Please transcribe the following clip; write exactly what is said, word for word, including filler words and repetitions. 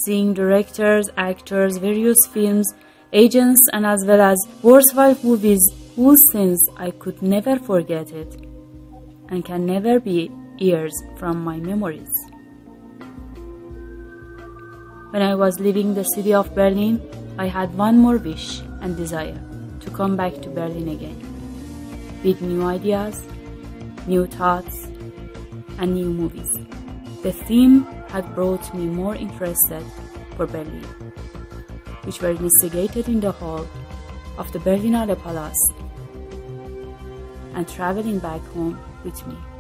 seeing directors, actors, various films, agents, and as well as worthwhile movies whose scenes I could never forget it and can never be erased from my memories. When I was leaving the city of Berlin, I had one more wish and desire, to come back to Berlin again, with new ideas, new thoughts, and new movies. The theme had brought me more interested for Berlin, which were investigated in the hall of the Berlinale Palace and traveling back home with me.